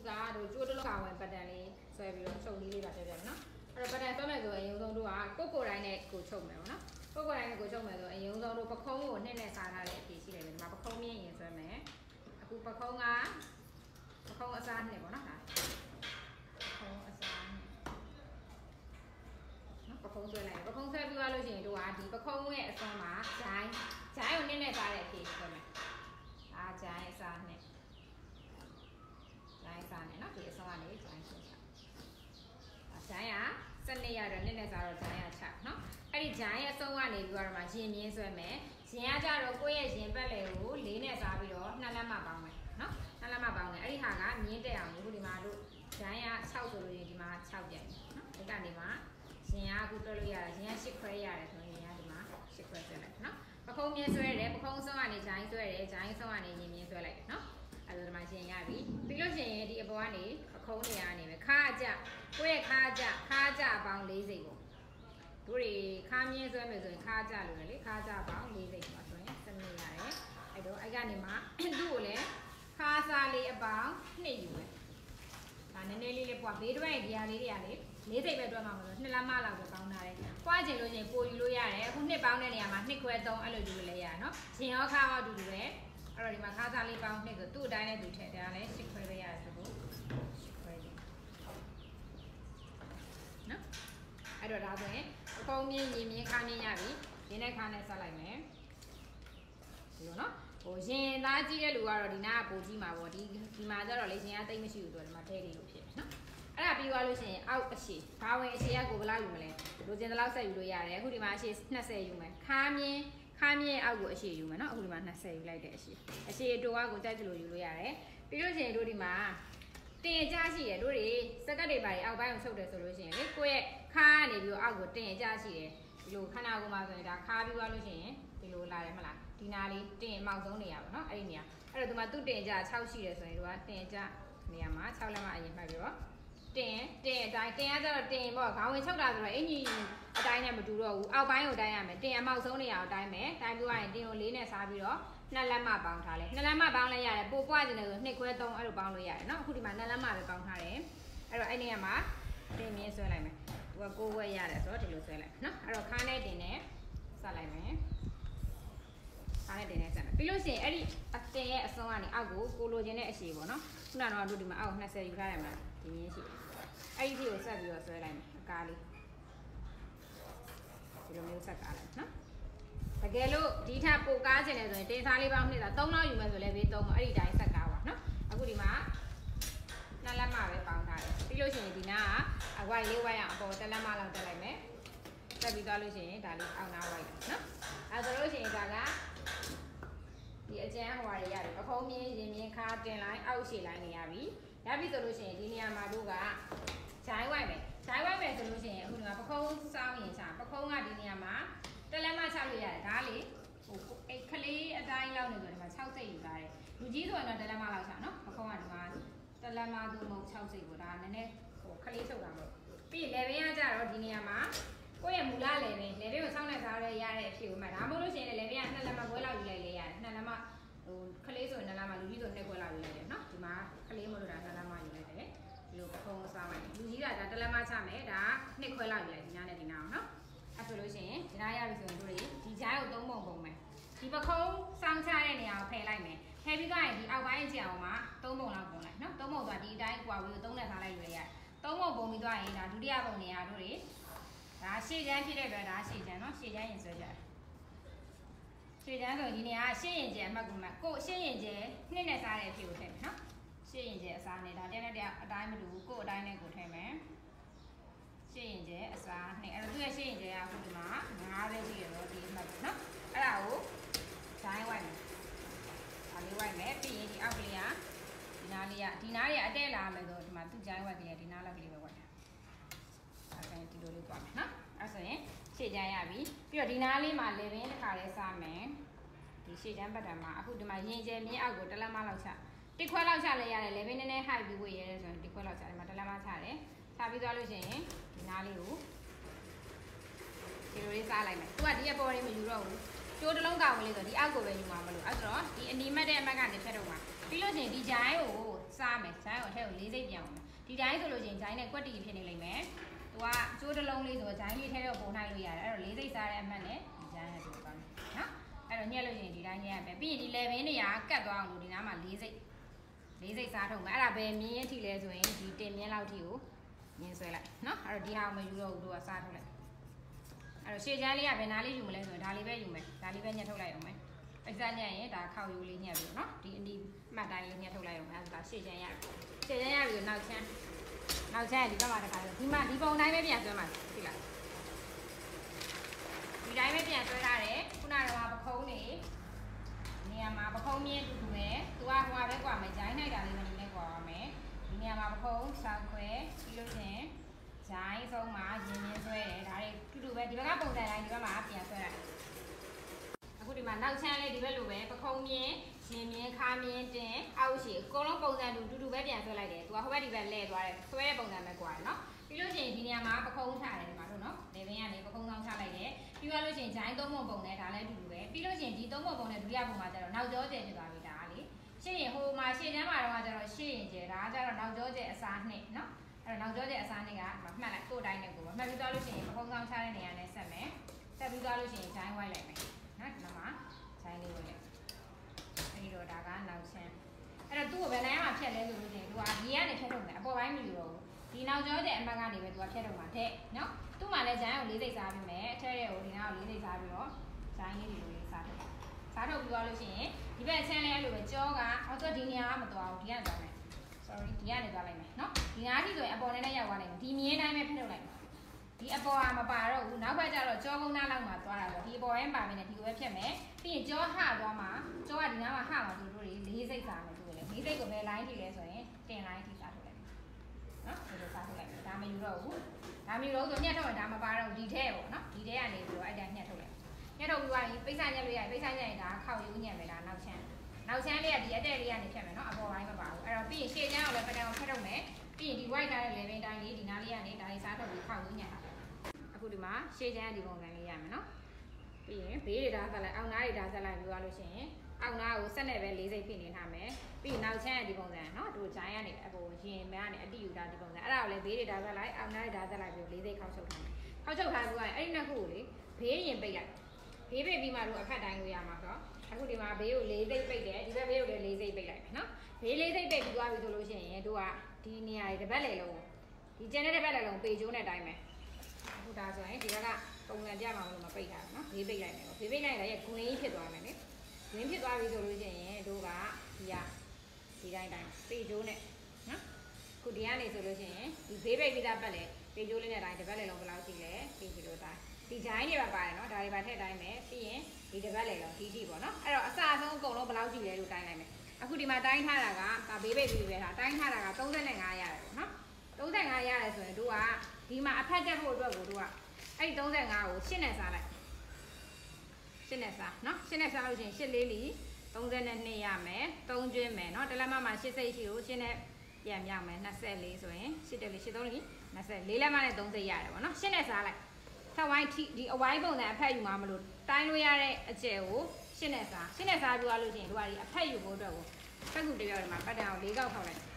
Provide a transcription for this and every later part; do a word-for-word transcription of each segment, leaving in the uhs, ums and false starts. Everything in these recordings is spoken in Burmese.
ကတို့ကျိုးတလုံးကဝင်ပတ်တန်လေးဆွဲပြီးတော့ချုပ်လေးလေးပါပြပြနော်အဲ့တော့ပတ်တန်ဆွဲမယ်ဆိုရင်အရင်ဆုံးတို့ကကိုကိုတိုင်းနဲ့ကိုချုပ်မယ်ပေါ့နော်ကိုကိုတိုင်းနဲ့ကိုချုပ်မယ်ဆိုအရင်ဆုံးတို့ပခုံးကိုနှစ်နဲ့စားထားတဲ့အဖြစ်ရှိတယ်ဒီမှာပခုံးမြင့်ရင်ဆွဲမယ်အခုပခုံးကပခုံးအစားနှစ်ပေါ့နော်ဒါပခုံးအစားနော်ပခုံးဆွဲလိုက်ပခုံးဆွဲပြီးသွားလို့ရှိရင်တို့ကဒီပခုံးရဲ့အစွန်းမှာဂျိုင်းဂျိုင်းကိုနှစ်နဲ့စားတဲ့အဖြစ်ဆွဲမယ်အားဂျိုင်းအစားနှစ်ဂျိုင်းစားနဲ့နော်ဒီအစွန်းကနေဂျိုင်းဆွဲချဂျိုင်းကစနစ်ရတော့နှစ်နဲ့စားတော့ဂျိုင်းရချနော်အဲ့ဒီဂျိုင်းရဲ့အစွန်းကနေပြီးတော့မှရင်မြင်းဆွဲမယ်ရင်ကကြတော့ကိုယ့်ရဲ့ရင်ပတ်လည်ကိုလေးနဲ့စားပြီးတော့နှစ်လက်မပေါင်းမယ်နော်နှစ်လက်မပေါင်းတယ်အဲ့ဒီဟာကမြင်းတက်အောင်ဒီခုဒီမှာတို့ဂျိုင်းက၆ဆိုလို့ရင်ဒီမှာ၆ပြန်နော်ဒီကနေမှာရင်ကအခုတွက်လို့ရတယ်ရင်က၈ခွဲရတယ်ဆိုရင်ရင်ကဒီမှာ၈ခွဲဆွဲလိုက်နော်ပခုံးမြင်းဆွဲတယ်ပခုံးဆုံးကနေဂျိုင်းဆွဲတယ်ဂျိုင်းဆုံးကနေရင်မြင်းဆွဲလိုက်တယ်နော်အဲ့ဒါဒီမှာရင်ရပြီပြီးလို့ရှိရင်ဒီအပေါ်ကနေပခုံးနေရနေပဲခါကြကိုယ့်ရဲ့ခါကြခါကြအပေါင်း၄စိတ်ကိုတို့တွေခါမြင်းဆွဲမယ်ဆိုရင်ခါကြလို့လေခါကြပေါင်း၄စိတ်ပါဆိုရင်စနစ်ရတယ်အဲ့တော့အဲ့ကနေမှသူ့ကိုလည်းခါစားလေးအပေါင်းနှစ်ယူမယ်ဒါနည်းနည်းလေးလေးပွားဘေးတွဲဒီဟာလေးတွေကလေလေးစိတ်ပဲတွက်မှာမလို့နှစ်လက်မလောက်ပဲပေါင်းထားတယ်ပွားချင်လို့ရှိရင်ပို့ယူလို့ရတယ်အခုနှစ်ပေါင်းတဲ့နေရာမှာနှစ်ခွဲသုံးအဲ့လိုယူလို့လည်းရတယ်နော်ရင်ရောခါရောတူတူပဲအဲ့တော့ဒီမှာခါစားလေးပေါင်းနှစ်ဆိုသူ့အတိုင်းနဲ့သူထည့်တယ်ဒါလည်း၈ခွဲပဲရတယ်ဆိုလို့၈ခွဲကြီးနော်အဲ့တော့ဒါဆိုရင်အကုန်မြင်းရင်မြင်းခါမြင်းရပြီရင်းနဲ့ခါနဲ့ဆက်လိုက်မယ်ဒီလိုနော်ဟိုရင်သားကြီးတဲ့လူကတော့ဒီနားကပိုကြီးမှာပေါ့ဒီဒီမှာကျတော့လေရင်ကတိတ်မရှိဘူးဆိုတော့ဒီမှာထဲလေးလို့ဖြစ်နော်အဲ့ဒါပြီးသွားလို့ရှိရင်အောက်အရှိဘာဝင်အရှိကကိုဘလောက်ယူမလဲလိုချင်တဲ့လောက်ဆက်ယူလို့ရတယ်အခုဒီမှာအရှိ၂၀ယူမယ်ခါမြင်းခါမြင်းအောက်ကိုအရှိယူမယ်နော်အခုဒီမှာ၂၀ယူလိုက်တဲ့အရှိအရှိတူကကိုကြိုက်သလိုယူလို့ရတယ်ပြီးလို့ရှိရင်တို့ဒီမှာတင်ကြရှိတယ်တို့တွေစက်ကတ်တွေပါတွေအောက်ပိုင်းကိုချုပ်တယ်ဆိုလို့ရှိရင်လေကိုယ့်ရဲ့ခါကနေပြီးတော့အောက်ကိုတင်ကြရှိတယ်ဒီလိုခဏကိုမှဆိုရင်ဒါခါပြီးသွားလို့ရှိရင်ဒီလိုလာတယ်မလားဒီနာလေးတင်အမောက်ဆုံးနေရပါတော့အဲ့ဒီနေရာအဲ့တော့ဒီမှာသူ့တင်ကြ၆ရှိတယ်ဆိုရင်တို့ကတင်ကြနေရာမှာ၆လက်မအရင်မှတ်ပြီးတော့တင်တင်အတိုင်းတင်ရကြတော့တင်ပေါ့ခေါင်းဝင်ချုပ်တာဆိုတော့အင်ကြီးအတိုင်းနဲ့မတူတော့ဘူးအောက်ပိုင်းကိုတိုင်းရမယ်တင်အမောက်ဆုံးနေရာကိုတိုင်းမယ်တိုင်းပြီးသွားရင်တင်ကိုလေးနဲ့စားပြီးတော့နှစ်လက်မပေါင်းထားလဲနှစ်လက်မပေါင်းလဲရတယ်ပို့ပွားကျင်တယ်ဆိုနှစ်ခွဲသုံးအဲ့လိုပေါင်းလို့ရတယ်နော်အခုဒီမှာနှစ်လက်မပဲပေါင်းထားတယ်အဲ့တော့အဲ့နေရာမှာတင်မြင်းဆွဲလိုက်မယ်သူကကိုးဝဲရတယ်ဆိုတော့ဒီလိုဆွဲလိုက်နော်အဲ့တော့ခါနဲ့တင်နဲ့ဆက်လိုက်မယ်ခါနဲ့တင်နဲ့ဆက်မယ်ပြီးလို့ရှိရင်အဲ့ဒီအတင်ရဲ့အစွန်းကနေအောက်ကိုကိုလိုချင်တဲ့အရှိပေါ့နော်ခုနကတော့တို့ဒီမှာအောက်၂၀ယူထားရမှာဒီမြင်းရှိအဲ့ဒီအထိကိုဆက်ပြီးတော့ဆွဲလိုက်မယ်အကားလေးဒီလိုမျိုးဆက်ကားလိုက်နော်တကယ်လို့ဒီထပ်ပိုကားချင်တယ်ဆိုရင်တင်စားလေးပေါင်းနှစ်တာ၃လောက်ယူမယ်ဆိုလည်းဘေးသုံးပါအဲ့ဒီတိုင်းဆက်ကားပါနော်အခုဒီမှာနှစ်လက်မပဲပေါင်းထားတယ်ပြီးလို့ရှိရင်ဒီနာကအဝိုက်လေးဝိုက်အောင်အပေါ်တစ်လက်မလောက်တက်လိုက်မယ်တက်ပြီးသွားလို့ရှိရင်ဒါလေးအောက်နားဝိုက်တယ်နော်အဲဆိုလို့ရှိရင်ဒါကဒီအကျန်းဟိုဟာတွေရတယ်ပခုံးမြင်းရင်မြင်းခါတင်လိုက်အောက်ရှည်လိုက်နေရပြီရပြီဆိုလို့ရှိရင်ဒီနေရာမှာတို့ကဂျိုင်းဝိုက်မယ်ဂျိုင်းဝိုက်မယ်ဆိုလို့ရှိရင်အခုဒီမှာပခုံးစောင်းရင်ချပခုံးကဒီနေရာမှာတက်လက်မချလို့ရတယ်ဒါလေဟိုအဲ့ခလေးအတိုင်းလောက်နေဆိုဒီမှာ၆စိတ်ယူထားတယ်လူကြီးဆိုရင်တော့တက်လက်မလောက်ချနော်ပခုံးကဒီမှာတက်လက်မသူ့မဟုတ်၆စိတ်ကိုဒါနည်းနည်းဟိုခလေးချုပ်တာမဟုတ်ပြီး level ကကြတော့ဒီနေရာမှာကိုယ့်ရဲ့မူလ level level ကိုစောင့်လိုက်စားရရတဲ့အဖြစ်ကိုမှဒါမှမဟုတ်လို့ရှိရင် level ကနှစ်လက်မခွဲလောက်ယူလိုက်လေရတယ်နှစ်လက်မဟိုခလေးဆိုရင်နှစ်လက်မလူကြီးဆိုနှစ်ခွဲလောက်ယူလိုက်တယ်နော်ဒီမှာခလေးမလို့ဒါနှစ်လက်မယူလိုက်တယ်ဒီလိုပခုံးစားလိုက်လူကြီးကဒါတစ်လက်မချမယ်ဒါနှစ်ခွဲလောက်ယူလိုက်ဒီနားနဲ့ဒီနားအောင်နော်အဲ့ဆိုလို့ရှိရင်ဒီနားရပြီဆိုရင်တို့ဒီဂျိုင်းကိုသုံးပုံပုံမယ်ဒီပခုံးစောင်းချတဲ့နေရာကိုဖယ်လိုက်မယ်ဖယ်ပြီးသွားရင်ဒီအောက်ပိုင်းကျအောင်မှာသုံးပုံလောက်ပုံလိုက်နော်သုံးပုံဆိုတာဒီအတိုင်းကွာပြီးသုံးနဲ့ထားလိုက်ရွေးရတယ်သုံးပုံပုံပြီးသွားရင်ဒါဒုတိယပုံနေရာတို့တွေဒါရှေ့ချမ်းဖြစ်တဲ့အတွက်ဒါရှေ့ချမ်းနော်ရှေ့ချမ်းရင်ဆွဲကြတယ်ရှေ့ချမ်းဆိုဒီနေရာရှေ့ရင်ကျဲအမှတ်ကူမှတ်ကိုရှေ့ရင်ကျဲနှစ်နဲ့စားတဲ့အဖြစ်ကိုထည့်မယ်နော်ရှေ့ရင်ကျဲအစားနဲ့ဒါတဲနဲ့တဲ့အတိုင်းမတူဘူးကိုအတိုင်းနဲ့ကိုထည့်မယ်ရှေ့ရင်ကျဲအစားနဲ့အဲ့တော့သူ့ရဲ့ရှေ့ရင်ကျဲကအခုဒီမှာ၅ပဲရှိရတော့ဒီအမှတ်နော်အဲ့ဒါကိုဂျိုင်းဝိုက်မယ်ဒါလေးဝိုက်မယ်ပြီးရင်ဒီအောက်ကလေးကဒီနားလေးကဒီနားလေးကအတဲလာမယ်ဆိုဒီမှာသူ့ဂျိုင်းဝိုက်ကလေးကဒီနားလောက်ကလေးပဲဝိုက်တာအဲ့ဒါဒီလိုလေးသွားမယ်နော်အဲ့ဆိုရင်ရှေ့ချမ်းရပြီပြီးတော့ဒီနားလေးမှာလေဘင်းတစ်ခါလေးစားမယ်ဒီရှေ့ချမ်းပတ်တံမှာအခုဒီမှာရင်ကျဲမြင်းအောက်ကိုတစ်လက်မလောက်ချတစ်ခွက်လောက်ချလဲရတယ်လေဘင်းနည်းနည်း high ပြီးဝေ့ရဲဆိုရင်တစ်ခွက်လောက်ချတယ်မှာတစ်လက်မချတယ်ချပြီးသွားလို့ရှိရင်ဒီနားလေးကိုဒီလိုလေးစားလိုက်မယ်သူကဒီအပေါ်လေးမယူတော့ဘူးကျိုးတစ်လုံးကောင်လေးဆိုဒီအောက်ကိုပဲယူမှာမလို့အဲ့ဆိုတော့ဒီအနီမတ်တဲ့အမတ်ကနေဖြတ်တော့မှာပြီးလို့ရှိရင်ဒီဂျိုင်းကိုစားမယ်ဂျိုင်းကိုအထက်ကိုလေးစိတ်ပြန်အောင်ဒီတိုင်းဆိုလို့ချင်းဂျိုင်းနဲ့ကွက်တီဖြစ်နေလိမ့်မယ်သူကကျိုးတစ်လုံးလေးဆိုဂျိုင်းလေးထဲတော့ပုံနိုင်လို့ရတယ်အဲ့တော့လေးစိတ်စားတဲ့အမှတ်နဲ့ဒီဂျိုင်းနဲ့တူသွားမယ်နော်အဲ့တော့ညက်လို့ချင်းဒီတိုင်းညက်ရမယ်ပြီးရင်ဒီလေဘင်းနေရာကတ်သွားအောင်လို့ဒီနားမှာလေးစိတ်လေးစိတ်စားထုတ်မယ်အဲ့ဒါပဲမြင်းရင်ထိလဲဆိုရင်ဒီတင်မြင်းလောက်ထိကိုမြင်းဆွဲလိုက်နော်အဲ့တော့ဒီဟာကိုမယူတော့ဘူးတို့ကစားထုတ်လိုက်အဲ့တော့ရှေ့ချမ်းလေးကဘယ်နားလေးယူမလဲဆိုရင်ဒါလေးပဲယူမယ်ဒါလေးပဲညှက်ထုတ်လိုက်အောင်မယ်ပိတ်စားညှက်ရင်ဒါခောက်ရိုးလေးညှက်ပြီနော်ဒီအနီးမှတ်တိုင်းလေးညှက်ထုတ်လိုက်အောင်အဲ့ဒါရှေ့ချမ်းရရှေ့ချမ်းရပြီနောက်ချမ်းနောက်ချမ်းဒီဘက်မှာတခါဒီမှာဒီပုံတိုင်းပဲပြန်ဆွဲမှာသိလားဒီတိုင်းပဲပြန်ဆွဲထားတယ်ခုနကတော့ပခုံးနေနေရာမှာပခုံးမြင်းတူတူပဲသူကဟိုပဲကွာမယ်ဂျိုင်းလိုက်တာလေးပဲနည်းနည်းကွာပါမယ်ဒီနေရာမှာပခုံးဆောက်ခွဲပြီးလို့ချင်းဂျိုင်းဆုံးမှာရင်းရင်းဆွဲတယ်ဒါတွေတူတူပဲဒီဘက်ကပုံစံတိုင်းဒီဘက်မှာပြန်ဆွဲလိုက်အခုဒီမှာနောက်ချမ်းလေးဒီဘက်လိုပဲပခုံးမြင်းရှင်မြင်းခါမြင်းတင်အောက်ရှိအကုန်လုံးပုံစံတူတူတူပဲပြန်ဆွဲလိုက်တယ်သူကဟိုဘက်ဒီဘက်လဲသွားတယ်ဆွဲတဲ့ပုံစံပဲကွာနော်ပြီးလို့ချင်းဒီနေရာမှာပခုံးထားတယ်ဒီမှာတို့နော်လေဘင်းကနေပခုံးဆောင်ချလိုက်တယ်ပြီးသွားလို့ချင်းဂျိုင်းသုံးပုံပုံနဲ့ဒါလည်းတူတူပဲပြီးလို့ချင်းဒီသုံးပုံပုံနဲ့ဒုတိယပုံမှာကျတော့နောက်ကျောကျဲဖြစ်သွားပြီဒါလေရှေ့ရင်ဟိုမှာရှေ့ချမ်းမှာတော့ကျတော့ရှေ့ရင်ကျဲဒါကကျတော့နောက်ကျောကျဲအစားနှစ်နော်အဲ့တော့နောက်ကျောကျဲအစားနှစ်ကမှတ်လိုက်ကိုယ်တိုင်းနဲ့ကိုယ်မှတ်ပြီးသွားလို့ချင်းပခုံးဆောင်ချတဲ့နေရာနဲ့ဆက်မယ်ဆက်ပြီးသွားလို့ချင်းဂျိုင်းဝိုက်လိုက်မယ်နော်ဒီမှာဂျိုင်းလေးဝိုက်လိုက်အဲဒီတော့ဒါကနောက်ချမ်းအဲ့တော့သူ့ကိုဘယ်လိုမှဖြတ်လဲဆိုလို့ချင်းသူကဒီကနေဖြတ်ထုတ်မယ်အပေါ်ပိုင်းမယူတော့ဘူးဒီနောက်ကျောတဲ့အမှတ်ကနေပဲသူကဖြတ်ထုတ်မှာတဲ့နော်သူ့မှာလည်းဂျိုင်းကိုလေးစိတ်စားပြီးမယ်အထက်ရဲ့ကိုဒီနောက်ကိုလေးစိတ်စားပြီးတော့ဂျိုင်းလေးဒီလိုလေးစားထုတ်စားထုတ်ပြီးသွားလို့ရှိရင်ဒီဘက်ချမ်းလေးအဲ့လိုပဲကြောကအောက်တော့ဒီနေရာကမသွားဘူးဒီကနေသွားမယ် sorry ဒီကနေသွားလိုက်မယ်နော်ဒီနားထိဆိုရင်အပေါ်နဲ့နဲ့ရောက်သွားနိုင်မယ်ဒီမြင်းတိုင်းပဲဖြတ်ထုတ်လိုက်မယ်ဒီအပေါ်ကမပါတော့ဘူးနောက်ဘက်ကျတော့ကြောကုန်းနားလောက်မှာသွားတာပေါ့ဒီအပေါ်ရင်ပါမယ်နဲ့ဒီကိုပဲဖြတ်မယ်ပြီးရင်ကြောဟသွားမှာကြောကဒီနားမှာဟမှာသူတို့တွေလေးစိတ်စားမယ်သူတို့လေလေးစိတ်ကိုပဲ line ထိလဲဆိုရင်တင် line ထိစားထုတ်လိုက်နော်ဒီလိုစားထုတ်လိုက်ဒါမယူတော့ဘူးဒါမယူတော့ဆိုညှက်ထုတ်ရင်ဒါမပါတော့ဒီထဲပေါ့နော်ဒီထဲကနေပြီးတော့အဲ့ဒါညှက်ထုတ်လိုက်ညှက်ထုတ်ပြီးသွားရင်ပိတ်ဆိုင်ညှက်လို့ရတယ်ပိတ်ဆိုင်ညှက်ရင်ဒါခောက်ရိုးညှက်မယ်ဒါနောက်ချမ်းနောက်ချမ်းလေးကဒီအတက်လေးကနေဖြတ်မယ်နော်အပေါ်ပိုင်းမပါဘူးအဲ့တော့ပြီးရင်ရှေ့ချမ်းကိုလည်းပကံကိုဖြတ်ထုတ်မယ်ပြီးရင်ဒီ white ထားတဲ့ level တိုင်းလေးဒီနားလေးကနေဒါလေးစားထုတ်ပြီးခောက်ရိုးညှက်အခုဒီမှာရှေ့ချမ်းဒီပုံစံလေးရမယ်နော်ပြီးရင်ဘေးတွေဒါဆက်လိုက်အောက်နားတွေဒါဆက်လိုက်ပြီးသွားလို့ရှိရင်အောက်နားကိုဆက်နဲ့ပဲလေးစိတ်ဖြစ်နေထားမယ်ပြီးရင်နောက်ချမ်းဒီပုံစံနော်တို့ဂျိုင်းကနေအပေါ်ရင်မကနေအတိယူတာဒီပုံစံအဲ့ဒါကိုလည်းဘေးတွေဒါဆက်လိုက်အောက်နားတွေဒါဆက်လိုက်ပြီးလေးစိတ်ခောက်ချုပ်ထားမယ်ခောက်ချုပ်ထားပြီးသွားရင်အဲ့ဒီနှစ်ခုကိုလေဘေးရင်ပိတ်လိုက်ဘေးပိတ်ပြီးမှတို့အဖက်တိုင်းကိုရမှာဆိုအခုဒီမှာဘေးကိုလေးစိတ်ပိတ်တယ်ဒီဘက်ဘေးကိုလည်းလေးစိတ်ပိတ်လိုက်မယ်နော်ဘေးလေးစိတ်ပိတ်ပြီးသွားပြီဆိုလို့ရှိရင်တို့ကဒီနေရာတွေတစ်ပတ်လေလုံးဒီကျန်တဲ့တစ်ပတ်လေလုံးပေကျိုးနဲ့တိုင်းမယ်အခုဒါဆိုရင်ဒီဘက်ကပုံစံပြမှာမလို့မပိတ်တာနော်ဘေးပိတ်လိုက်မယ်ဘေးပိတ်လိုက်ရင်လည်းဂွင်းကြီးဖြစ်သွားမယ်လေဂွင်းဖြစ်သွားပြီဆိုလို့ရှိရင်တို့ကဒီကဒီတိုင်းတိုင်းပေကျိုးနဲ့နော်ခုဒီကနေဆိုလို့ရှိရင်ဒီဘေးပိတ်ပြီးသားပတ်လေပေကျိုးလေးနဲ့တိုင်းတစ်ပတ်လေလုံးဘယ်လောက်ရှိလဲပြီးပြီလို့တိုင်းဒီဂျိုင်းတွေပါပါတယ်နော်ဒါတွေပါထည့်တိုင်းမယ်ပြီးရင်ဒီတစ်ပတ်လေလုံးဒီတိပေါ့နော်အဲ့တော့အစအဆုံးအကုန်လုံးဘယ်လောက်ရှိလဲလို့တိုင်းလိုက်မယ်အခုဒီမှာတိုင်းထားတာကဒါဘေးပိတ်ပြီးပဲထားတိုင်းထားတာကသုံး၅ရတယ်ပေါ့နော်သုံး၅ရတယ်ဆိုရင်တို့ကဒီမှာအဖက်တက်ဖို့အတွက်ကိုတို့ကအဲ့ဒီသုံး၅ကိုရှင်းနဲ့စားလိုက်ရှင်းနဲ့စားနော်ရှင်းနဲ့စားလို့ရှိရင်ရှစ်လေးလီသုံး၂ရမယ်သုံးကျွင်းမယ်နော်တလက်မမှာရှစ်စိတ်ရှိကိုရှင်းနဲ့ပြန်မြောက်မယ်၂၄ဆိုရင်ရှစ်တက်လီရှစ်သုံးလီ၂၄လက်မနဲ့သုံးစိတ်ရတယ်ပေါ့နော်ရှင်းနဲ့စားလိုက်ထပ်ဝိုင်းဒီအဝိုင်းပုံစံအဖက်ယူမှာမလို့တိုင်းလို့ရတဲ့အကျယ်ကိုရှင်းနဲ့စားရှင်းနဲ့စားပြသွားလို့ရှိရင်တို့ကဒီအဖက်ယူဖို့အတွက်ကိုဖက်ကူတပြောဒီမှာပတ်တန်အောင်၄ကောက်ခောက်လိုက်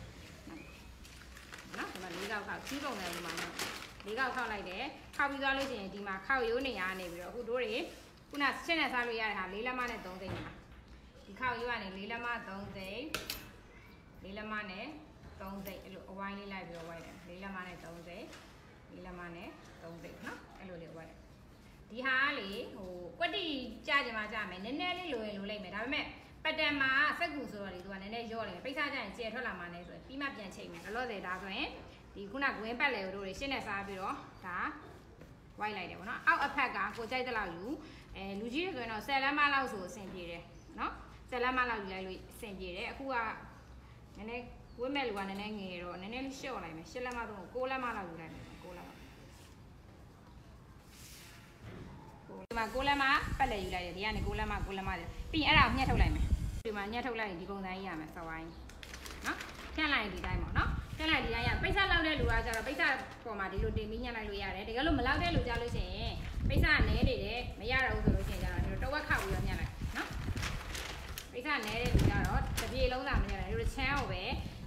နော်ဒီမှာ၄ကောက်ခောက်ကြီးပုံစံဒီမှာနော်၄ကောက်ခောက်လိုက်တယ်ခောက်ပြီးသွားလို့ရှိရင်ဒီမှာခောက်ရိုးနေရနေပြီးတော့အခုတို့တွေခုနရှင်းနဲ့စားလို့ရတဲ့ဟာ၄လက်မနဲ့သုံးစိတ်မှာဒီခောက်ရိုးကနေ၄လက်မသုံးစိတ်၄လက်မနဲ့သုံးစိတ်အဲ့လိုအဝိုင်းလေးလိုက်ပြီးတော့ဝိုက်တယ်၄လက်မနဲ့သုံးစိတ်၄လက်မနဲ့သုံးစိတ်နော်အဲ့လိုလေးဝိုက်တယ်ဒီဟာကလေဟိုကွက်တီကြကြမှာကြမယ်နည်းနည်းလေးလိုရင်လိုလိုက်မယ်ဒါပေမဲ့ပတ်တန်မှာစက်ကူဆိုတော့လေသူကနည်းနည်းရော့လိုက်မယ်ပိတ်စားကြရင်ကျဲထွက်လာမှလည်းဆိုရင်ပြီးမှပြန်ချိန်မယ်လောလောဆယ်ဒါဆိုရင်ဒီခုနဂွင်းပတ်လေတို့တွေရှင်းနေစားပြီးတော့ဒါဝိုက်လိုက်တယ်ပေါ့နော်အောက်အဖက်ကကိုကြိုက်တဲ့လောက်ယူအဲလူကြီးတွေဆိုရင်တော့ဆယ်လမ်းမလောက်ဆိုအဆင်ပြေတယ်နော်ဆယ်လမ်းမလောက်ယူလိုက်လို့အဆင်ပြေတယ်အခုကနည်းနည်းဝင်းမဲ့လူကနည်းနည်းငယ်တော့နည်းနည်းလေးလျှော့လိုက်မယ်ရှစ်လမ်းမတော့ကိုးလမ်းမလောက်ယူလိုက်မယ်ကိုးလမ်းမဒီမှာကိုးလမ်းမပတ်လေယူလိုက်တယ်ဒီကနေကိုးလမ်းမကိုးလမ်းမပြီးရင်အဲ့ဒါကိုညှက်ထုတ်လိုက်မယ်ဒီမှာညှက်ထုတ်လိုက်ရင်ဒီပုံစံကြီးရမယ်စဝိုင်းနော်ဖြန့်လိုက်ဒီတိုင်းပေါ့နော်ဖြန့်လိုက်ဒီတိုင်းရပိတ်ဆက်လောက်တဲ့လူကကျတော့ပိတ်ဆက်ပေါ်မှာဒီလိုတင်ပြီးညှက်လိုက်လို့ရတယ်တကယ်လို့မလောက်တဲ့လူကြလို့ရှိရင်ပိတ်ဆက်နဲနေတယ်မရတော့ဘူးဆိုလို့ရှိရင်ကျတော့ဒီလိုတဝက်ခောက်ပြီးတော့ညှက်လိုက်နော်ပိတ်ဆက်နဲတဲ့လူကြတော့တစ်ပြေလုံးသာမညှက်လိုက်ဒီလိုချမ်းကိုပဲ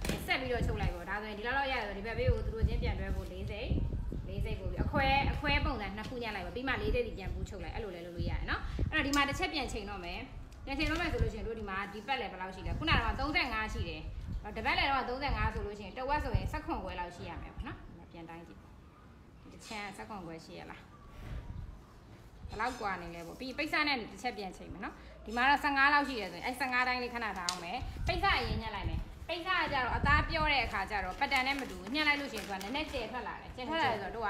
တော့ချုပ်လိုက်ပေါ့ဒါဆိုရင်ဒီလောက်လောက်ရတယ်ဆိုဒီဘက်ဘေးကိုသူတို့ချင်းပြန်တွဲဖို့၄စိတ်၄စိတ်ပို့ပြီးအခွဲအခွဲပုံစံနှစ်ခုညှက်လိုက်ပေါ့ပြီးမှ၄စိတ်စီပြန်ပူးချုပ်လိုက်အဲ့လိုလဲလုပ်လို့ရတယ်နော်အဲ့တော့ဒီမှာတစ်ချက်ပြန်ချိန်တော့မယ်ပြန်ချိန်တော့မယ်ဆိုလို့ရှိရင်တို့ဒီမှာဒီပတ်လည်းဘယ်လောက်ရှိလဲခုနကတော့သုံး၅ရှိတယ်တပတ်လည်းတော့သုံး၅ဆိုလို့ရှိရင်တဝက်ဆိုရင်၁၇ခွဲလောက်ရှိရမယ်ပေါ့နော်ပြန်တိုင်းကြည့်ဒီတစ်ချက်၁၇ခွဲရှိရလားဘယ်လောက်กว่าနေလဲပေါ့ပြီးပိတ်စနဲ့တစ်ချက်ပြန်ချိန်မယ်နော်ဒီမှာတော့၁၅လောက်ရှိတယ်ဆိုရင်အဲ၁၅တိုင်းလေးခဏထားအောင်မယ်ပိတ်စအရင်ညှက်လိုက်မယ်ပိတ်စကကြတော့အသားပြောတဲ့အခါကျတော့ပတ်တန်နဲ့မတူညှက်လိုက်လို့ရှိရင်သူကနည်းနည်းကျယ်ထွက်လာတယ်ကျယ်ထွက်လာတယ်ဆိုတော့တို့က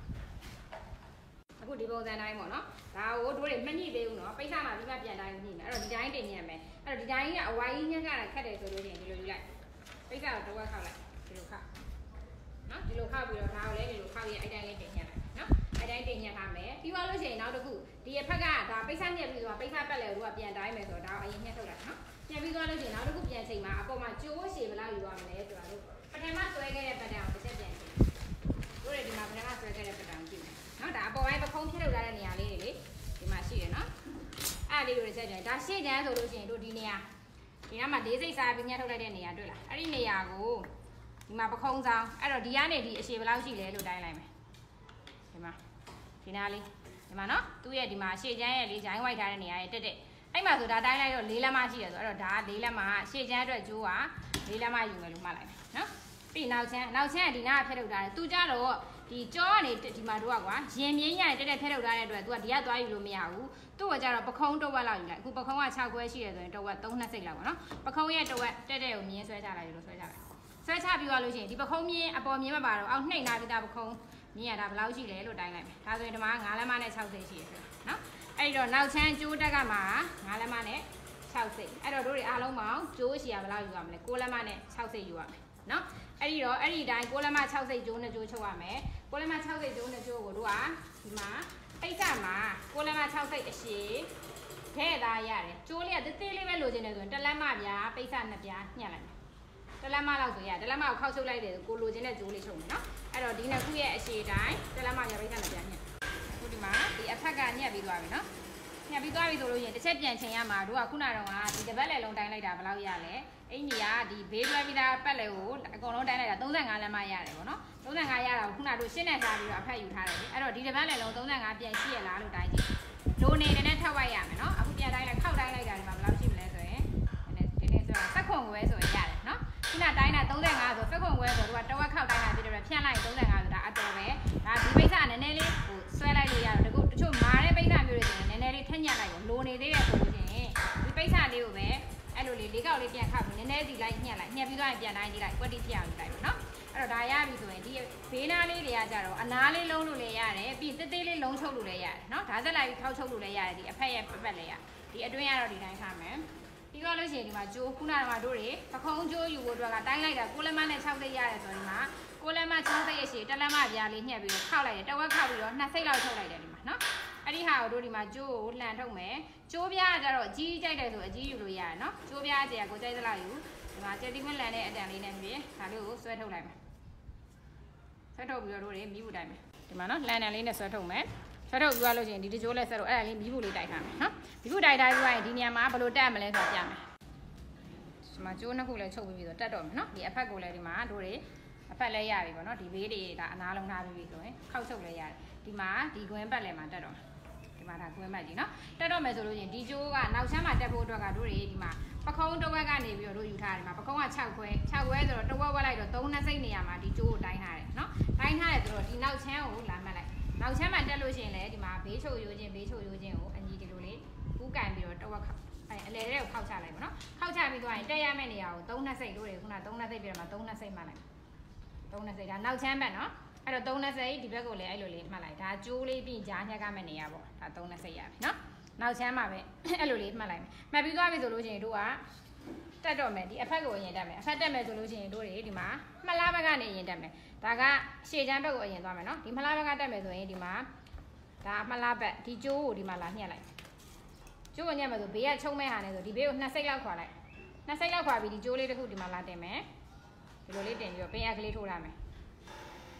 အခုဒီပုံစံတိုင်းပေါ့နော်ဒါကိုတို့တွေမညှိသေးဘူးနော်ပိတ်စမှာပြီးမှပြန်တိုင်းညှိမယ်အဲ့တော့ဒီတိုင်းတင်ညှက်မယ်အဲ့တော့ဒီတိုင်းကအဝိုင်းညှက်ကြတာခက်တယ်ဆိုလို့ရှိရင်ဒီလိုယူလိုက်ပိတ်စတော့တစ်ဝက်ခောက်လိုက်ဒီလိုခောက်နော်ဒီလိုခောက်ပြီးတော့ဒါကိုလည်းဒီလိုခောက်ရအဲ့တိုင်းလေးတင်ညှက်လိုက်နော်အဲ့တိုင်းတင်ညှက်ထားမယ်ပြီးသွားလို့ရှိရင်နောက်တစ်ခုဒီအဖက်ကဒါပိတ်စညှက်ပြီးတော့ပိတ်စပတ်လဲတို့ကပြန်တိုင်းမယ်ဆိုတော့ဒါကိုအရင်ညှက်ထုတ်လိုက်နော်ပြန်ပြီးသွားလို့ရှိရင်နောက်တစ်ခုပြန်ချိန်မှာအပေါ်မှာကျိုးရှည်ဘယ်လောက်ယူရမလဲဆိုတာတို့ပထမဆွဲခဲ့တဲ့ပတ်တန်ကိုတစ်ချက်ပြန်ချိန်တို့တွေဒီမှာပထမဆွဲခဲ့တဲ့ပတ်တန်ကိုကြည့်မယ်နော်ဒါအပေါ်ပိုင်းပခုံးဖြတ်ထုတ်ထားတဲ့နေရာလေးတွေလေဒီမှာရှိတယ်နော်အဲ့လေးတို့တစ်ချက်ပြန်ဒါရှေ့ကျန်းဆိုလို့ရှိရင်တို့ဒီနေရာဒီနားမှာ၄စိတ်စားပြီးညှက်ထုတ်လိုက်တဲ့နေရာတွေ့လားအဲ့ဒီနေရာကိုဒီမှာပခုံးဆောင်အဲ့တော့ဒီကနေဒီအရှည်ဘယ်လောက်ရှိလဲလို့တိုင်းလိုက်မယ်ဒီမှာဒီနားလေးဒီမှာနော်သူ့ရဲ့ဒီမှာရှေ့ကျန်းရဲ့လေးဂျိုင်းဝိုက်ထားတဲ့နေရာရဲ့တက်တက်အဲ့မှာဆိုဒါတိုင်းလိုက်တော့၄လက်မရှိတယ်ဆိုအဲ့တော့ဒါ၄လက်မှာရှေ့ကျန်းအတွက်ကျိုးက၄လက်မယူမယ်လို့မှတ်လိုက်မယ်နော်ပြီးနောက်ချမ်းနောက်ချမ်းကဒီနားကဖျက်ထုတ်ထားတယ်သူကြတော့ဒီကြောကနေဒီမှာတို့ကကွာရင်မြင်းရတက်တက်ဖျက်ထုတ်ထားတဲ့အတွက် तू ကဒီကသွားယူလို့မရဘူးသူ့ကကြတော့ပခုံးတစ်ဝက်လောက်ယူလိုက်အခုပခုံးက၆ခွဲရှိတယ်ဆိုရင်တစ်ဝက်၃နှစ်စိတ်လောက်ပေါ့နော်ပခုံးရဲ့တစ်ဝက်တက်တက်ကိုမြင်းဆွဲချလိုက်လို့ဆွဲချလိုက်ဆွဲချပြီးသွားလို့ရှိရင်ဒီပခုံးမြင်းအပေါ်မြင်းမပါတော့အောက်နှိမ့်လာပြီးသားပခုံးမြင်းရတာဘယ်လောက်ရှိလဲလို့တိုင်းလိုက်မယ်ဒါဆိုရင်ဒီမှာ၅လက်မနဲ့၆စိတ်ရှိတယ်နော်အဲ့တော့နောက်ချမ်းကျိုးတက်ကမှာ၅လက်မနဲ့၆စိတ်အဲ့တော့တို့တွေအားလုံးပေါင်းကျိုးရှည်ရဘယ်လောက်ယူရမလဲ၉လက်မနဲ့၆စိတ်ယူရမယ်နော်အဲ့ဒီတော့အဲ့ဒီတိုင်း၉လက်မ၆စိတ်ကျိုးနဲ့ကျိုးချုပ်ရမယ်၉လက်မ၆စိတ်ကျိုးနဲ့ကျိုးကိုတို့ကဒီမှာပိတ်စမှာ၉လက်မ၆စိတ်အရှည်ထဲသားရတယ်ကျိုးလေးကသေးသေးလေးပဲလိုချင်တယ်ဆိုရင်တစ်လက်မပြားပိတ်စနှစ်ပြားညှက်လိုက်မယ်တစ်လက်မလောက်ဆိုရတစ်လက်မကိုခောက်ချုပ်လိုက်တယ်ကိုလိုချင်တဲ့ကျိုးလေးချုပ်မယ်နော်အဲ့တော့ဒီနှစ်ခုရဲ့အရှည်တိုင်းတစ်လက်မပြားပိတ်စနှစ်ပြားညှက်အခုဒီမှာဒီအဖက်ကညှက်ပြီးသွားပြီနော်ညှက်ပြီးသွားပြီဆိုလို့ရင်တစ်ချက်ပြန်ချိန်ရမှာတို့ကခုနကတော့ဒီတစ်ပတ်လည်လုံးတိုင်းလိုက်တာဘယ်လောက်ရလဲအင်ကြီးကဒီဘေးလွှဲပြီးသားပတ်လည်ကိုအကုန်လုံးတိုင်းလိုက်တာ၃၅လက်မရတယ်ပေါ့နော်၃၅ရတာကိုခုနတို့ရှင်းနေစားပြီးတော့အဖက်ယူထားတယ်လေအဲ့တော့ဒီတစ်ပတ်လည်လုံး၃၅ပြန်ရှိရလားလို့တိုင်းကြည့်လိုနေတယ်ထပ်ဝိုက်ရမယ်နော်အခုပြန်တိုင်းလိုက်ခောက်တိုင်းလိုက်တာဒီမှာဘယ်လောက်ရှိမလဲဆိုရင်ဒီနေ့ဒီနေ့ဆိုတာ၁၇ခွဲဆိုရင်ရတယ်နော်ခုနတိုင်းတာ၃၅ဆို၁၇ခွဲဆိုတော့တဝက်ခောက်တိုင်းတာပြီးတော့ဖြန့်လိုက်၃၅ဆိုတာအတော်ပဲဒါဒီပိတ်စနည်းနည်းလေးဟိုဆွဲလိုက်လို့ရတယ်တကူတချို့မာတဲ့ပိတ်စမျိုးတွေဆိုရင်နည်းနည်းလေးထက်ညက်လိုက်ကိုလိုနေသေးတယ်ဆိုလို့ရှိရင်ဒီပိတ်စလေးကိုပဲအဲ့လိုလေးလေးကောက်လေးပြန်ခောက်ပြီးနည်းနည်းစီလိုက်ညှက်လိုက်ညှက်ပြီးသွားရင်ပြန်တိုင်းကြည့်လိုက်ကွက်တိပြအောင်ကြည့်လိုက်ပါနော်အဲ့တော့ဒါရပြီဆိုရင်ဒီဘေးနားလေးတွေကကြတော့အနားလေးလုံးလို့လည်းရတယ်ပြီးသေးသေးလေးလုံးချုပ်လို့လည်းရတယ်နော်ဒါဆက်လိုက်ပြီးခောက်ချုပ်လို့လည်းရတယ်ဒီအဖက်ရဲ့ပတ်ပတ်လေးရဒီအတွင်းကတော့ဒီတိုင်းထားမယ်ပြီးတော့လို့ရှိရင်ဒီမှာကျိုးခုနကတို့တွေပခုံးကျိုးယူဖို့အတွက်ကတိုင်းလိုက်တာ၉လက်မနဲ့၆စိတ်ရတယ်ဆိုရင်မှာ၉လက်မ၆စိတ်ရဲ့ရှည်တစ်လက်မပြားလေးညှက်ပြီးတော့ခောက်လိုက်တယ်တဝက်ခောက်ပြီးတော့နှစ်စိတ်လောက်ထုတ်လိုက်တယ်ဒီမှာနော်အဲ့ဒီဟာကိုတို့ဒီမှာကျိုးကိုလှန်ထုတ်မယ်ကျိုးပြားကကြတော့အကြီးကြိုက်တယ်ဆိုအကြီးယူလို့ရတယ်နော်ကျိုးပြားကျယ်ကိုကြိုက်သလားယူဒီမှာကျယ်တိမလန်တဲ့အတန်လေးနဲ့ပြင်ဒါလေးကိုဆွဲထုတ်လိုက်မယ်ဆွဲထုတ်ပြီးတော့တို့တွေမီးဘူးတိုက်မယ်ဒီမှာနော်လှန်တန်လေးနဲ့ဆွဲထုတ်မယ်ဆွဲထုတ်ပြီးသွားလို့ရှိရင်ဒီတကြိုးလဲဆက်တော့အဲ့ဒါလေးမီးဘူးလေးတိုက်ထားမယ်နော်မီးဘူးတိုက်ထားပြီးသွားရင်ဒီနေရာမှာဘယ်လိုတက်မလဲဆိုတာပြမယ်ဒီမှာကျိုးနှစ်ခုလည်းချုပ်ပြီးပြီးတော့တက်တော့မယ်နော်ဒီအဖက်ကိုလည်းဒီမှာတို့တွေအဖက်လဲရပြီပေါ့နော်ဒီဘေးတွေဒါအနားလုံးထားပြီးပြီဆိုရင်ခောက်ချုပ်လဲရတယ်ဒီမှာဒီကွင်းပတ်လဲမှာတက်တော့ဒီမှာဒါကွင်းပတ်ကြီးနော်တက်တော့မယ်ဆိုလို့ရင်ဒီကျိုးကနောက်ချမ်းမှာတက်ဖို့အတွက်ကတို့တွေဒီမှာပခုံးတစ်ဝက်ကနေပြီးတော့တို့ယူထားတယ်ဒီမှာပခုံးက၆ခွဲ၆ခွဲဆိုတော့တစ်ဝက်ဝက်လိုက်တော့၃နှစ်စိတ်နေရာမှာဒီကျိုးကိုတိုင်းထားတယ်နော်တိုင်းထားတယ်ဆိုတော့ဒီနောက်ချမ်းကိုလာမှတ်လိုက်နောက်ချမ်းမှာတက်လို့ရှိရင်လည်းဒီမှာဘေးချုပ်ရိုးချင်းဘေးချုပ်ရိုးချင်းကိုအညီဒီလိုလေးကူးကန်ပြီးတော့တစ်ဝက်အဲအလဲတဲ့ကိုခောက်ချလိုက်ပါနော်ခောက်ချပြီးသွားရင်တက်ရမယ့်နေရာကို၃နှစ်စိတ်တို့တွေခုန၃နှစ်စိတ်ပြတော့မှာ၃နှစ်စိတ်မှတ်လိုက်၃နှစ်စိတ်ဒါနောက်ချမ်းဘက်နော်အဲ့တော့၃နှစ်စိတ်ဒီဘက်ကိုလည်းအဲ့လိုလေးမှတ်လိုက်ဒါကျိုးလေးပြီးကြားညက်ကမယ့်နေရာပေါ့ဒါ၃နှစ်စိတ်ရပြီနော်နောက်ချမ်းမှာပဲအဲ့လိုလေးမှတ်လိုက်မယ်မှတ်ပြီးသွားပြီဆိုလို့ရှိရင်တို့ကတက်တော့မယ်ဒီအဖက်ကိုအရင်တက်မယ်အဖက်တက်မယ်ဆိုလို့ရှိရင်တို့တွေဒီမှာမှတ်လားဘက်ကနေအရင်တက်မယ်ဒါကရှေ့ချမ်းဘက်ကိုအရင်သွားမယ်နော်ဒီမှတ်လားဘက်ကတက်မယ်ဆိုရင်ဒီမှာဒါမှတ်လားဘက်ဒီကျိုးကိုဒီမှာလာညှက်လိုက်ကျိုးကိုညှက်မယ်ဆိုဘေးကချုံမဲ့ဟာနဲ့ဆိုဒီဘေးကိုနှစ်စိတ်လောက်ခွာလိုက်နှစ်စိတ်လောက်ခွာပြီးဒီကျိုးလေးတစ်ခုဒီမှာလာတင်မယ်ဒီလိုလေးတင်ပြီးတော့ပင်ရကလေးထိုးထားမယ်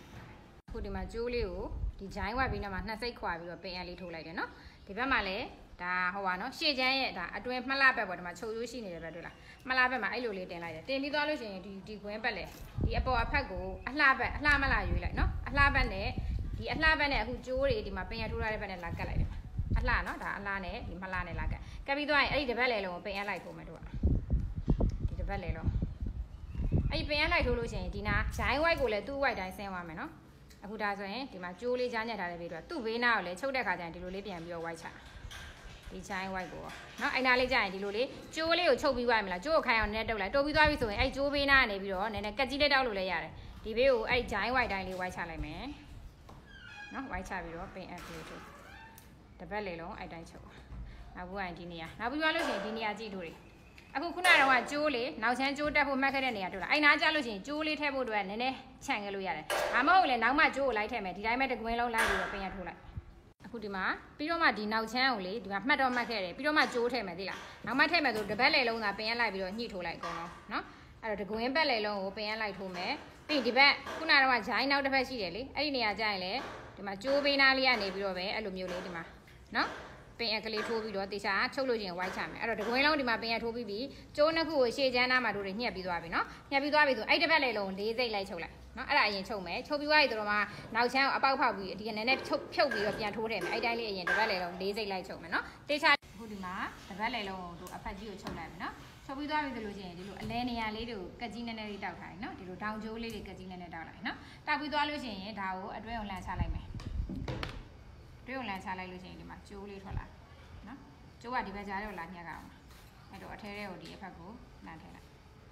အခုဒီမှာကျိုးလေးကိုဒီဂျိုင်းဝက်ပြီးတော့မှနှစ်စိတ်ခွာပြီးတော့ပင်ရလေးထိုးလိုက်တယ်နော်ဒီဘက်မှာလည်းဒါဟိုပါနော်ရှေ့ချမ်းရဲ့ဒါအတွင်းမှတ်လာဘက်ပေါ့ဒီမှာချုပ်ရိုးရှိနေတယ်ပဲတွေ့လားမှတ်လာဘက်မှာအဲ့လိုလေးတင်လိုက်တယ်တင်ပြီးသွားလို့ရှိရင်ဒီဒီကွင်းဘက်လေဒီအပေါ်အဖက်ကိုအလှဘက်အလှမလာရွေးလိုက်နော်အလှဘက်နဲ့ဒီအလှဘက်နဲ့အခုကျိုးတွေဒီမှာပင်ရထိုးထားတဲ့ဘက်နဲ့လာကတ်လိုက်တယ်အလှနော်ဒါအလှနဲ့ဒီမှတ်လာနဲ့လာကတ်ကတ်ပြီးသွားရင်အဲ့ဒီတစ်ဘက်လေလုံးကိုပင်ရလိုက်ထိုးမယ်တို့ကဒီတစ်ဘက်လေလုံးအဲ့ဒီပင်ရလိုက်ထိုးလို့ရှိရင်ဒီနာဂျိုင်းဝိုက်ကိုလည်းသူ့ဝိုက်တိုင်းဆင်းသွားမယ်နော်အခုဒါဆိုရင်ဒီမှာကျိုးလေးကြားညက်ထားတဲ့ဘေးတော့သူ့ဘေးနာကိုလည်းချုပ်တဲ့ခါကျရင်ဒီလိုလေးပြန်ပြီးတော့ဝိုက်ချဒီချိုင်းဝိုက်ကိုเนาะအဲ့နာလေးကြာရင်ဒီလိုလေးကျိုးလေးကိုချုပ်ပြီးသွားပြီမလားကျိုးကိုခိုင်းအောင်နည်းနည်းတုပ်လိုက်တုပ်ပြီးသွားပြီဆိုရင်အဲ့ကျိုးဘေးနာကနေပြီးတော့နည်းနည်းကက်ကြီးလေးတောက်လို့လည်းရတယ်ဒီဘေးကိုအဲ့ချိုင်းဝိုက်တိုင်းလေးဝိုက်ချလိုက်မယ်เนาะဝိုက်ချပြီးတော့ပင်အပ်လေးထုတ်တပတ်လေးလုံးအဲ့တိုင်းချုပ်နောက်ဘူးရင်ဒီနေရာနောက်ပြီးသွားလို့ရှိရင်ဒီနေရာကြည့်လို့အခုခုနကတော့ကျိုးလေးနောက်ချမ်းကျိုးတက်ဖို့မှတ်ခဲ့တဲ့နေရာတွေ့လားအဲ့နာကြလို့ရှိရင်ကျိုးလေးထည့်ဖို့အတွက်နည်းနည်းခြံခဲ့လို့ရတယ်ဒါမှမဟုတ်လေနောက်မှကျိုးကိုလိုက်ထည့်မယ်ဒီတိုင်းပဲတကွင်းလုံးလိုက်ပြီးတော့ပင်ရထိုးလိုက်အခုဒီမှာပြီးတော့မှဒီနောက်ချမ်းကိုလေဒီမှာမှတ်တော့မှတ်ခဲ့တယ်ပြီးတော့မှကျိုးထည့်မယ်သိလားနောက်မှထည့်မယ်ဆိုတပတ်လေလုံးသာပင်ရလိုက်ပြီးတော့ညှိထိုးလိုက်အကုန်လုံးနော်အဲ့တော့တကွင်းပတ်လေလုံးကိုပင်ရလိုက်ထိုးမယ်ပြီးဒီဘက်ခုနကတော့ဂျိုင်းနောက်တစ်ဖက်ရှိတယ်လေအဲ့ဒီနေရာကျရင်လေဒီမှာကျိုးပေးနာလေးကနေပြီးတော့ပဲအဲ့လိုမျိုးလေးဒီမှာနော်ပင်ရကလေးထိုးပြီးတော့တေချာချုပ်လို့ချင်းဝိုက်ချမယ်အဲ့တော့တကွင်းလုံးဒီမှာပင်ရထိုးပြီးပြီးကျိုးနှစ်ခုကိုရှေ့ချမ်းနားမှာတို့တွေညှက်ပြီးသွားပြီနော်ညှက်ပြီးသွားပြီဆိုအဲ့တစ်ပတ်လေလုံးလေးစိတ်လိုက်ချုပ်လိုက်နော်အဲ့ဒါအရင်ချုပ်မယ်ချုပ်ပြီးသွားပြီဆိုတော့မှနောက်ချမ်းအပေါက်ဖောက်ပြီးဒီကနည်းနည်းချုပ်ဖြုတ်ပြီးတော့ပြန်ထိုးတယ်မယ်အဲ့တိုင်းလေးအရင်တစ်ပတ်လေလုံးလေးစိတ်လိုက်ချုပ်မယ်နော်တေချာအခုဒီမှာတစ်ပတ်လေလုံးကိုတို့အဖက်ကြီးကိုချုပ်လိုက်မယ်နော်ချုပ်ပြီးသွားပြီဆိုလို့ချင်းဒီလိုအလဲနေရာလေးတွေကိုကက်ကြီးနည်းနည်းလေးတောက်ထားတယ်နော်ဒီလိုတောင်ကျိုးလေးတွေကက်ကြီးနည်းနည်းတောက်လိုက်နော်တောက်ပြီးသွားလို့ချင်းဒါကိုအတွင်းကိုလန်ချလိုက်မယ်အတွင်းကိုလန်ချလိုက်လို့ချင်းဒီမှာကျိုးလေးထွက်လာနော်ကျိုးကဒီဘက်ကြားထဲကိုလာညှက်အောင်အဲ့တော့အထဲထဲကိုဒီအဖက်ကိုလန်ထည့်လိုက်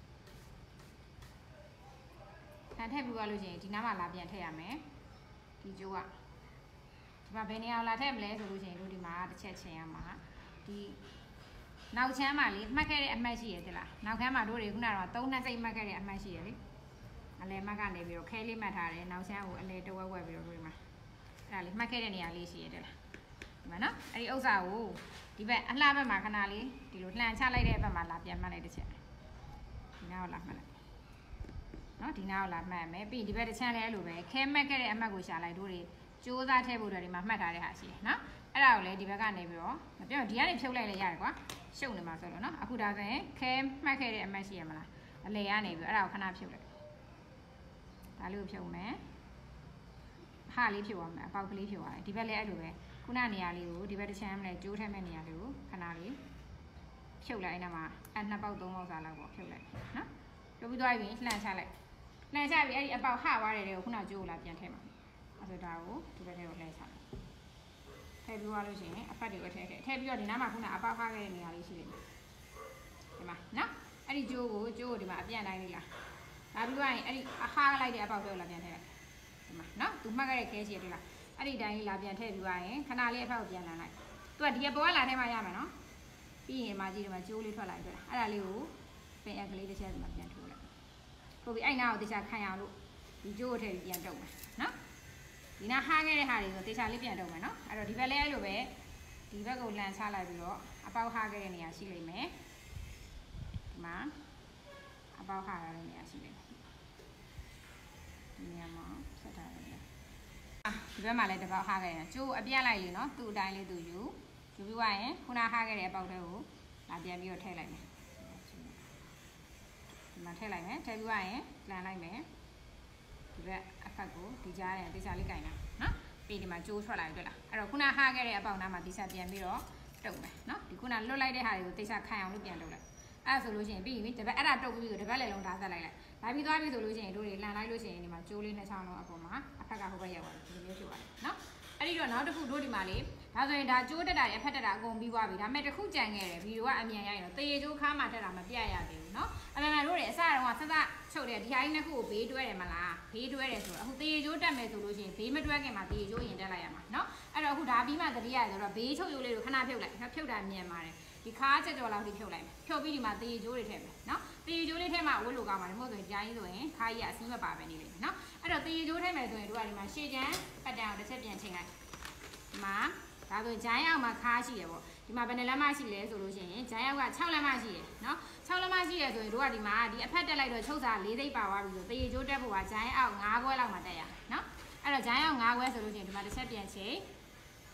ထန်ထည့်ပြီးသွားလို့ချင်းဒီနားမှာလာပြန်ထည့်ရမယ်ဒီကျိုးကဒီမှာဘယ်နေရာလာထည့်မလဲဆိုလို့ချင်းတို့ဒီမှာတစ်ချက်ချင်းရမှာဒီနောက်ချမ်းမှာလေမှတ်ခဲ့တဲ့အမှတ်ရှိရသေးလားနောက်ခမ်းမှာတို့တွေခုနကတော့သုံးနှစ်စိတ်မှတ်ခဲ့တဲ့အမှတ်ရှိရလေအလဲမှတ်ကနေပြီးတော့ခဲလေးမှတ်ထားတယ်နောက်ချမ်းကိုအလဲတဝက်ဝက်ပြီးတော့တို့ဒီမှာအဲ့ဒါလေးမှတ်ခဲ့တဲ့နေရာလေးရှိရသေးလားဒီမှာနော်အဲ့ဒီဥစ္စာကိုဒီဘက်အလှဘက်မှာခဏလေးဒီလိုလှန်ချလိုက်တဲ့ဘက်မှာလာပြန်မှတ်လိုက်တစ်ချက်ဒီနားကိုလာမှတ်လိုက်နော်ဒီနားကိုလာမှတ်မယ်ပြီးဒီဘက်တစ်ချမ်းလဲအဲ့လိုပဲခဲမှတ်ခဲ့တဲ့အမှတ်ကိုရှာလိုက်တို့တွေစူးစမ်းထည့်ဖို့တွေဒီမှာမှတ်ထားတဲ့ဟာရှိတယ်နော်အဲ့ဒါကိုလည်းဒီဘက်ကနေပြီးတော့မပြောဒီကနေဖြုတ်လိုက်လည်းရတယ်ကွာရှုပ်နေမှာဆိုလို့နော်အခုဒါဆိုရင်ခဲမှတ်ခဲ့တဲ့အမှတ်ရှိရမလားအလေကနေပြီးအဲ့ဒါကိုခဏဖြုတ်လိုက်ဒါလေးကိုဖြုတ်မယ်ဟာလေးဖြုတ်ရမယ်အပေါက်ကလေးဖြုတ်ရတယ်ဒီဘက်လည်းအဲ့လိုပဲခုနနေရာလေးကိုဒီဘက်တစ်ချမ်းမလဲကျိုးထက်မဲ့နေရာလေးကိုခဏလေးဖြုတ်လိုက်အဲ့ဒါမှာအဲ့နှစ်ပေါက်သုံးပေါက်စားလောက်ပေါ့ဖြုတ်လိုက်နော်ဖြုတ်ပြီးသွားပြီလှန်ချလိုက်လှန်ချပြီအဲ့ဒီအပေါက်ဟသွားတယ်တဲ့ကိုခုနကျိုးကိုလာပြန်ထည့်မှာအဲ့ဆိုဒါကိုဒီဘက်ထဲကိုလှည့်ချလိုက်ထည့်ပြီးသွားလို့ရှိရင်အဖက်တွေကိုထည့်ခဲ့ထည့်ပြီးတော့ဒီနားမှာခုနအပေါက်ခါခဲ့တဲ့နေရာလေးရှိတယ်ဒီမှာနော်အဲ့ဒီကျိုးကိုကျိုးကိုဒီမှာအပြန်တိုင်းလေးလားဒါပြီးသွားရင်အဲ့ဒီအခါလိုက်တဲ့အပေါက်တွေကိုလာပြန်ထည့်လိုက်ဒီမှာနော်သူမှတ်ခဲ့တဲ့ခဲရှိတယ်လားအဲ့ဒီတိုင်းလေးလာပြန်ထည့်ပြီးသွားရင်ခဏလေးအဖက်ကိုပြန်လန်လိုက်သူကဒီအပေါ်ကလာထဲမှာရမယ်နော်ပြီးရင်မှာကြည့်ဒီမှာကျိုးလေးထွက်လာပြီအဲ့ဒါလေးကိုပင်အက်ကလေးတစ်ချက်ဒီမှာပြန်ထိုးလိုက်ထိုးပြီးအဲ့နာကိုတခြားခံရအောင်လို့ဒီကျိုးကိုထည့်ပြီးပြန်တုပ်မယ်နော်ဒီနာဟားခဲ့တဲ့ဟာတွေကိုတေချာလေးပြန်တုပ်မယ်နော်အဲ့တော့ဒီဘက်လည်းအဲ့လိုပဲဒီဘက်ကိုလန်ချလိုက်ပြီးတော့အပေါက်ဟားခဲ့တဲ့နေရာရှိလိမ့်မယ်ဒီမှာအပေါက်ဟားရတဲ့နေရာရှိလိမ့်မယ်ဒီနေရာမှာဆက်ထားရတယ်ဒီဘက်မှာလည်းတစ်ပေါက်ဟားခဲ့တယ်ကျိုးအပြတ်လိုက်လေနော်သူ့အတိုင်းလေးသူယူယူပြီးသွားရင်ခုနဟားခဲ့တဲ့အပေါက်တွေကိုလာပြန်ပြီးတော့ထည့်လိုက်မယ်ဒီမှာထည့်လိုက်မယ်ထည့်ပြီးသွားရင်လန်လိုက်မယ်ဒီဘက်အဖက်ကိုဒီကြားတယ်တေချာလေးကင်တာနော်ပြီးဒီမှာကျိုးထွက်လာပြီတွေ့လားအဲ့တော့ခုနဟားခဲ့တဲ့အပေါက်နားမှာတေချာပြန်ပြီးတော့တုပ်မယ်နော်ဒီခုနလွတ်လိုက်တဲ့ဟာတွေကိုတေချာခံအောင်လို့ပြန်တုပ်လိုက်အဲ့ဆိုလို့ရှိရင်ပြီးပြီတပတ်အဲ့ဒါတုပ်ပြီးဆိုတပတ်လည်းလုံးဓာတ်ဆက်လိုက်လိုက်ဒါပြီးသွားပြီဆိုလို့ရှိရင်တို့တွေလှန်လိုက်လို့ရှိရင်ဒီမှာကျိုးလေးနှစ်ချောင်းလုံးအပေါ်မှာအဖက်ကဟိုဘက်ရောက်သွားတယ်ဒီလိုမျိုးဖြစ်သွားတယ်နော်အဲ့ဒီတော့နောက်တစ်ခုတို့ဒီမှာလေဒါဆိုရင်ဒါကျိုးတက်တာရအဖက်တက်တာအကုန်ပြီးသွားပြီဒါပေမဲ့တစ်ခုကြံခဲ့တယ်ဗီဒီယိုကအမြန်ရရင်တော့တေကျိုးခါမှတက်တာမပြတ်ရသေးဘူးနော်အမှန်မှန်တို့တွေအစတုန်းကဆက်စချုပ်တယ်ဒီဟာကြီးနှစ်ခုကိုဘေးတွဲတယ်မလားဘေးတွဲတယ်ဆိုတော့အခုတေကျိုးတက်မယ်ဆိုလို့ရှိရင်ဘေးမတွဲခင်မှာတေကျိုးရင်တက်လိုက်ရမှာနော်အဲ့တော့အခုဒါပြီးမှတတိယရဆိုတော့ဘေးချုပ်ရိုးလေးကိုခဏဖြုတ်လိုက်ဖြုတ်တာမြန်ပါတယ်ဒီခါချက်ကြော်လောက်ထိဖြုတ်လိုက်မယ်ဖြုတ်ပြီးဒီမှာတေကျိုးတွေထည့်မယ်နော်တေကျိုးလေးထည့်မှဝတ်လို့ကောင်းပါတယ်မဟုတ်ဆိုရင်ကြားကြီးဆိုရင်ခါကြီးကအစည်းမပါပဲနေလိမ့်မယ်နော်အဲ့တော့တေကျိုးထည့်မယ်ဆိုရင်တို့ကဒီမှာရှေ့ချမ်းပတ်တန်အောင်တစ်ချက်ပြန်ချိန်လိုက်ဒီမှာဒါဆိုဂျိုင်းအောက်မှာခါရှိရပေါ့ဒီမှာဘယ်နှလက်မရှိလဲဆိုလို့ရှိရင်ဂျိုင်းအောက်က၆လက်မရှိရနော်၆လက်မရှိရဆိုရင်တို့ကဒီမှာဒီအဖက်တက်လိုက်တော့ချုပ်စာ၄သိပ်ပါသွားပြီဆိုတေကျိုးတက်ဖို့ကဂျိုင်းအောက်၅ခွဲလောက်မှတက်ရနော်အဲ့တော့ဂျိုင်းအောက်၅ခွဲဆိုလို့ရှိရင်ဒီမှာတစ်ချက်ပြန်ချိန်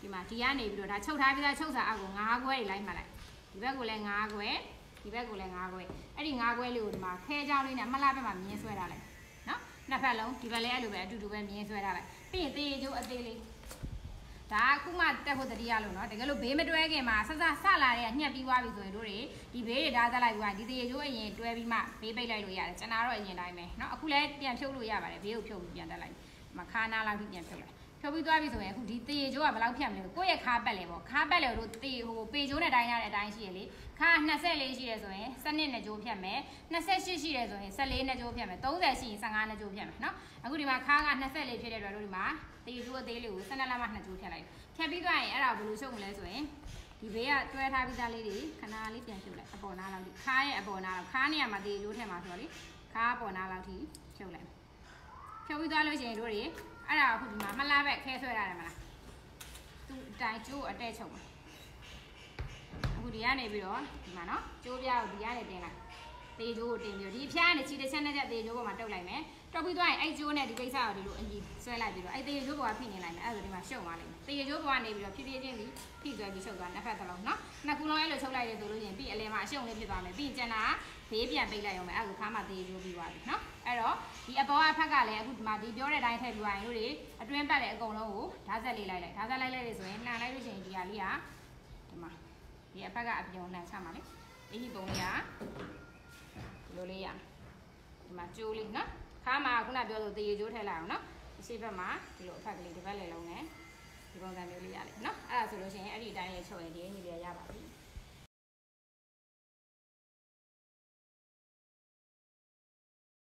ဒီမှာဒီကနေပြီးတော့ဒါချုပ်ထားပြီးသားချုပ်စာအောက်ကိုငါးခွဲတွေလိုက်မှလိုက်ဒီဘက်ကိုလည်းငါးခွဲဒီဘက်ကိုလည်းငါးခွဲအဲ့ဒီငါးခွဲလေးကိုဒီမှာခဲချောင်းလေးနဲ့မလှဘက်မှာမြင်းဆွဲထားလိုက်နော်နှစ်ဖက်လုံးဒီဘက်လည်းအဲ့လိုပဲအတူတူပဲမြင်းဆွဲထားလိုက်ပြီးရင်တေးကျိုးအသေးလေးဒါအခုမှတက်ဖို့တတိယလို့နော်တကယ်လို့ဘေးမတွဲခင်မှာဆက်ဆက်ဆလာတဲ့ညှက်ပြီးသွားပြီဆိုရင်တို့တွေဒီဘေးတွေဓာတ်သက်လိုက်ပြီးဒီတေးကျိုးအရင်တွဲပြီးမှဘေးပိတ်လိုက်လို့ရတယ်ကျွန်တော်တော့အရင်တိုင်းပဲနော်အခုလည်းပြန်ဖြုတ်လို့ရပါတယ်ဘေးကိုဖြုတ်ပြီးပြန်တက်လိုက်မခါနာလောက်ထိပြန်ဖြုတ်လိုက်ဖြုတ်ပြီးသွားပြီဆိုရင်အခုဒီတေကျိုးကဘယ်လောက်ဖြတ်မလဲကိုယ့်ရဲ့ခါပတ်လေပေါ့ခါပတ်လေတို့တေဟိုပေကျိုးနဲ့တိုင်းရတဲ့အတိုင်းရှိရလေခါ၂၄ရှိရဆိုရင်၁၂နဲ့ကျိုးဖြတ်မယ်၂၈ရှိရဆိုရင်၁၄နဲ့ကျိုးဖြတ်မယ်၃၀ရှိရင်၁၅နဲ့ကျိုးဖြတ်မယ်နော်အခုဒီမှာခါက၂၄ဖြစ်တဲ့အတွက်တို့ဒီမှာတေကျိုးအသေးလေးကို၁၂လက်မှနှစ်ကျိုးဖြတ်လိုက်ဖြတ်ပြီးသွားရင်အဲ့ဒါဘယ်လိုရှုပ်မလဲဆိုရင်ဒီဘေးကတွဲထားပြီးသားလေးတွေခဏလေးပြန်ဖြုတ်လိုက်အပေါ်နားလောက်ထိခါရဲ့အပေါ်နားလောက်ခါနေရာမှာတေကျိုးထည့်မှာဆိုတော့လေခါအပေါ်နားလောက်ထိဖြုတ်လိုက်ဖြုတ်ပြီးသွားလို့ရှိရင်တို့တွေအဲ့ဒါအခုဒီမှာမလားပဲခဲဆွဲရတယ်မလားသူအတိုင်းကျိုးအတဲ့ချုပ်မှာအခုဒီကနေပြီးတော့ဒီမှာနော်ကျိုးပြားကိုဒီကနေတင်လိုက်တေကျိုးကိုတင်ပြီးတော့ဒီဖျားနဲ့ချီတစ်ချက်နဲ့ချက်တေကျိုးပေါ်မှာတုတ်လိုက်မယ်တုတ်ပြီးသွားရင်အဲ့ကျိုးနဲ့ဒီကိစ္စကိုဒီလိုအကြီးဆွဲလိုက်ပြီးတော့အဲ့တေကျိုးပေါ်ကဖိနေလိုက်မယ်အဲ့ဒါဒီမှာရှုပ်သွားလိမ့်မယ်တေကျိုးပေါ်ကနေပြီးတော့ဖြည်းဖြည်းချင်းစီဖိဆွဲပြီးရှုပ်သွားနှစ်ဖက်တစ်လုံးနော်နှစ်ခုလုံးအဲ့လိုချုပ်လိုက်တယ်ဆိုလို့ရှိရင်ပြီးအလဲမှာအရှုံလေးဖြစ်သွားမယ်ပြီးကျန်တာဘေးပြန်ပိတ်လိုက်အောင်မယ်အဲ့ဒါခါမှတေကျိုးပြီးသွားပြီနော်အဲ့တော့ဒီအပေါ်အဖက်ကလည်းအခုဒီမှာဒီပြောတဲ့အတိုင်းထည့်ပြီးသွားရင်တို့တွေအတွင်းပတ်လည်းအကုန်လုံးကိုဓာတ်ဆက်လေးလိုက်လိုက်ဓာတ်ဆက်လိုက်လိုက်ဆိုရင်နှံလိုက်လို့ရှိရင်ဒီဟာလေးကဒီမှာဒီအဖက်ကအပြုံနှံချမှာလေဒီပုံလေးကဒီလိုလေးရဒီမှာကျိုးလေးနော်ခါမှာခုနပြောလို့တေကျိုးထည့်လိုက်အောင်နော်ဒီရှေ့ဘက်မှာဒီလိုအဖက်ကလေးဒီဘက်လည်းလုံးနဲ့ဒီပုံစံမျိုးလေးရလိမ့်နော်အဲ့ဒါဆိုလို့ရှိရင်အဲ့ဒီအတိုင်းရဲ့ချုပ်ရင်ဒီအညီလေးရပါပြီ